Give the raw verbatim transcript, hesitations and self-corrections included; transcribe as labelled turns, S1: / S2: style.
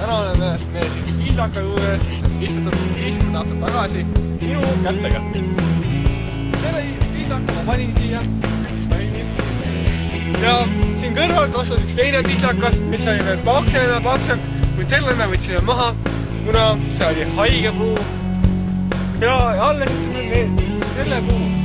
S1: täna oleme me siin Kiildaka juures, mis on istutud viiskümmend aastat tagasi minu kättega. Selle Kiildaka ma panin siia, ja siin kõrval kasvas üks teine Kiildakas, mis oli veel paksem ja paksem, kuid selle me võtsime maha, kuna see oli haige puu. Ja alles ütleme selle puu